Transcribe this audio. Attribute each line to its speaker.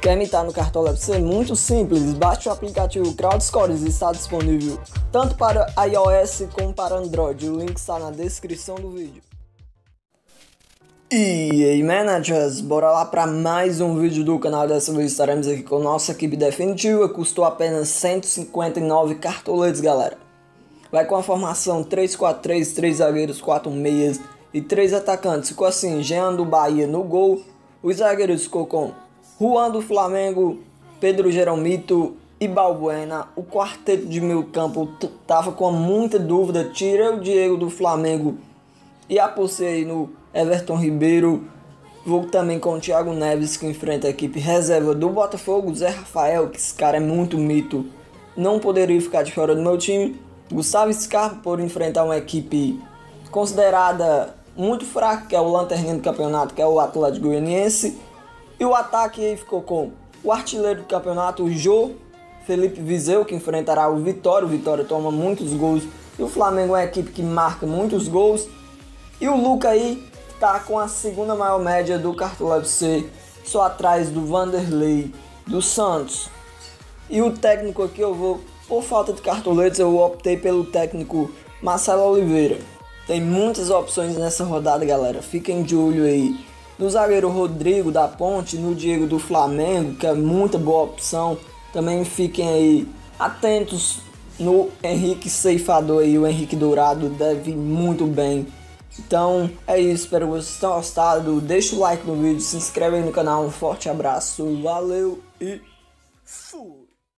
Speaker 1: Quer imitar no Cartola FC? Muito simples, baixe o aplicativo CrowdScores, está disponível tanto para iOS como para Android, o link está na descrição do vídeo. E aí managers, bora lá para mais um vídeo do canal. Dessa vez estaremos aqui com nossa equipe definitiva, custou apenas 159 cartoletes, galera. Vai com a formação 3-4-3, 3 zagueiros, 4 meias e 3 atacantes. Ficou assim, Jean do Bahia no gol, os zagueiros ficou com Juan do Flamengo, Pedro Jeromito e Balbuena. O quarteto de meio campo tava com muita dúvida, tirei o Diego do Flamengo e apostei no Everton Ribeiro. Vou também com o Thiago Neves, que enfrenta a equipe reserva do Botafogo. Zé Rafael, que esse cara é muito mito, não poderia ficar de fora do meu time. Gustavo Scarpa, por enfrentar uma equipe considerada muito fraca, que é o lanterninha do campeonato, que é o Atlético Goianiense. E o ataque aí ficou com o artilheiro do campeonato, o Jô Felipe Viseu, que enfrentará o Vitória. O Vitória toma muitos gols e o Flamengo é uma equipe que marca muitos gols. E o Luca aí tá com a segunda maior média do Cartola FC, só atrás do Vanderlei do Santos. E o técnico aqui eu vou, por falta de cartoletes, eu optei pelo técnico Marcelo Oliveira. Tem muitas opções nessa rodada, galera, fiquem de olho aí no zagueiro Rodrigo da Ponte, no Diego do Flamengo, que é muita boa opção. Também fiquem aí atentos no Henrique Ceifador aí, o Henrique Dourado deve ir muito bem. Então é isso, espero que vocês tenham gostado. Deixa o like no vídeo, se inscreve aí no canal, um forte abraço, valeu e fui!